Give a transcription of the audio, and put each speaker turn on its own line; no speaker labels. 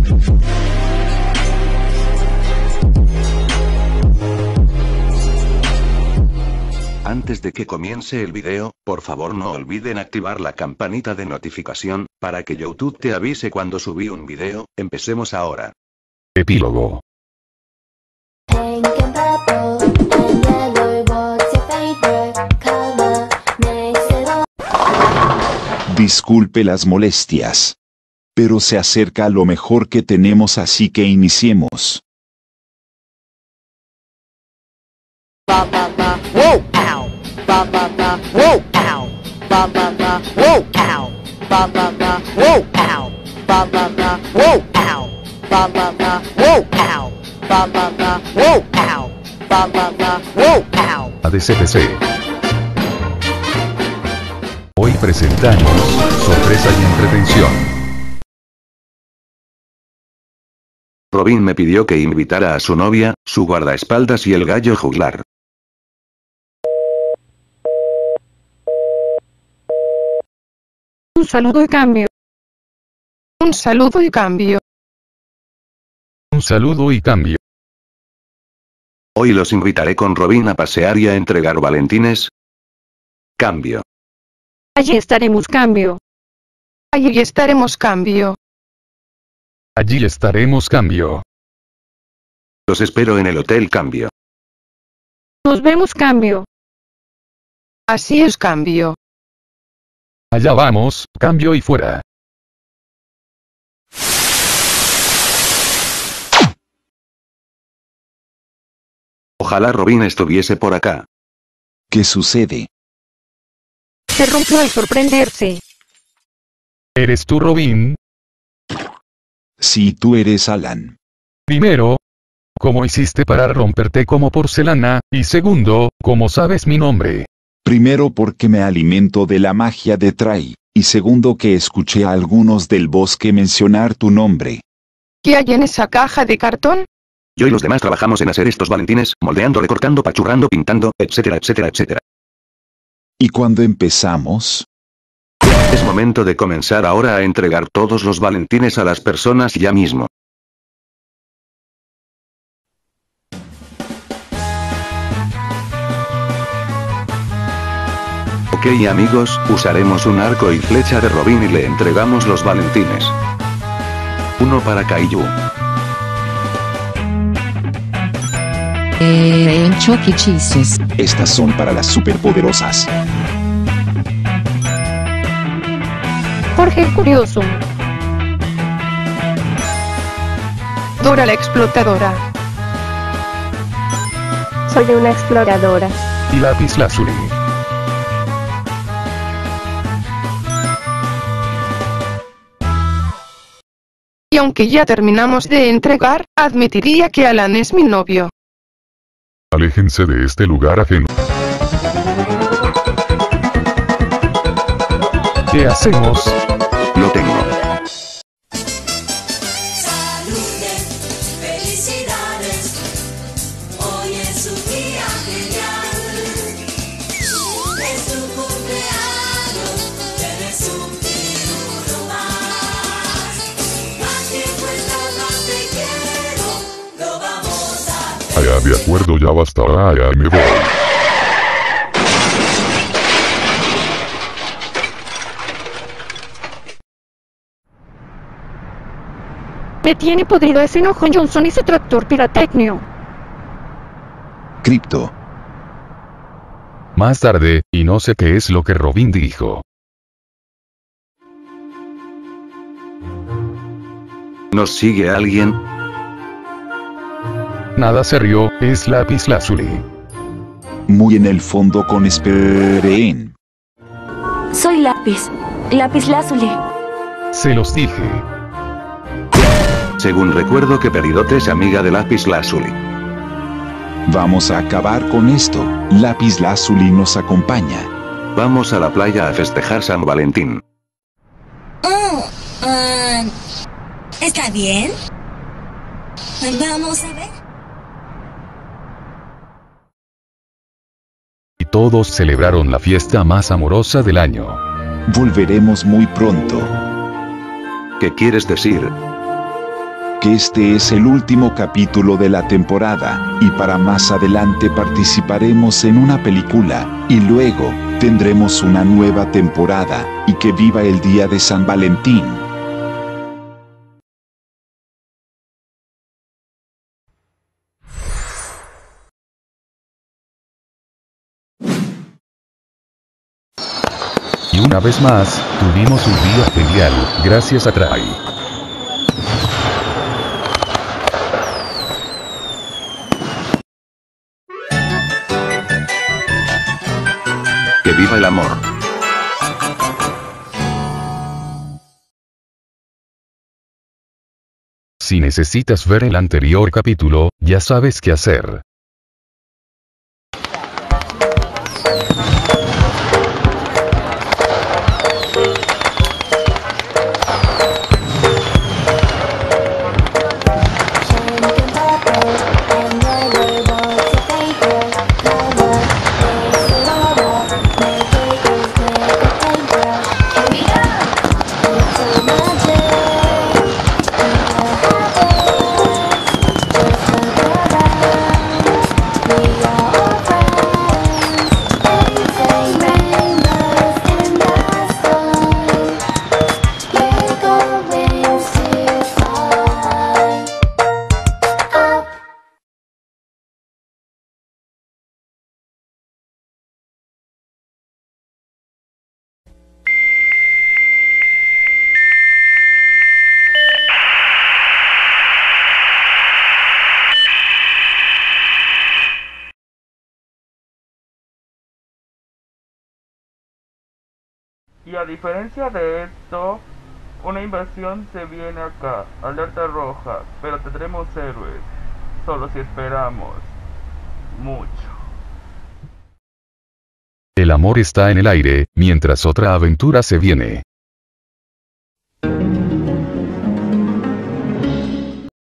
Antes de que comience el video, por favor no olviden activar la campanita de notificación, para que YouTube te avise cuando subí un video. Empecemos ahora.
Epílogo.
Disculpe las molestias. Pero se acerca lo mejor que tenemos, así que iniciemos.
ADCPC. Hoy presentamos sorpresa y entretención.
Robin me pidió que invitara a su novia, su guardaespaldas y el gallo juglar.
Un saludo y cambio. Un saludo y cambio.
Un saludo y cambio.
Hoy los invitaré con Robin a pasear y a entregar valentines. Cambio.
Allí estaremos cambio. Allí estaremos cambio.
Allí estaremos cambio.
Los espero en el hotel cambio.
Nos vemos cambio.
Así es cambio.
Allá vamos, cambio y fuera.
Ojalá Robin estuviese por acá.
¿Qué sucede?
Se rompió al sorprenderse.
¿Eres tú, Robin?
Sí, tú eres Alan.
Primero, ¿cómo hiciste para romperte como porcelana? Y segundo, ¿cómo sabes mi nombre?
Primero, porque me alimento de la magia de Trai, y segundo, que escuché a algunos del bosque mencionar tu nombre.
¿Qué hay en esa caja de cartón?
Yo y los demás trabajamos en hacer estos valentines, moldeando, recortando, pachurrando, pintando, etcétera, etcétera, etcétera.
¿Y cuando empezamos?
Es momento de comenzar ahora a entregar todos los valentines a las personas ya mismo. Ok amigos, usaremos un arco y flecha de Robin y le entregamos los valentines. Uno para Kaiju.
Chucky Cheeses.
Estas son para las superpoderosas.
Jorge el Curioso.
Dora la explotadora.
Soy una exploradora.
Y Lapislázuli.
Y aunque ya terminamos de entregar, admitiría que Alan es mi novio.
Aléjense de este lugar ajeno. ¿Qué hacemos?
Lo tengo.
Felicidades, hoy es un día genial. Es tu cumpleaños, tienes un título más. Más tiempo estás, más te quiero, lo vamos a hacer.
Allá de acuerdo, ya basta, allá me voy.
Me tiene podrido ese enojo Johnson y ese tractor pirotecnio.
Crypto.
Más tarde, y no sé qué es lo que Robin dijo.
¿Nos sigue alguien?
Nada se rió, es Lapislázuli.
Muy en el fondo con esperen.
Soy Lápiz. Lapislázuli.
Se los dije.
Según recuerdo que Peridote es amiga de Lapislázuli.
Vamos a acabar con esto. Lapislázuli nos acompaña.
Vamos a la playa a festejar San Valentín.
¿Está bien? Vamos a ver.
Y todos celebraron la fiesta más amorosa del año.
Volveremos muy pronto.
¿Qué quieres decir?
que este es el último capítulo de la temporada, y para más adelante participaremos en una película, y luego, tendremos una nueva temporada, y que viva el día de San Valentín.
Y una vez más, tuvimos un día genial, gracias a Try.
¡Que viva el amor!
Si necesitas ver el anterior capítulo, ya sabes qué hacer.
Y a diferencia de esto, una invasión se viene acá, alerta roja, pero tendremos héroes, solo si esperamos mucho.
El amor está en el aire, mientras otra aventura se viene.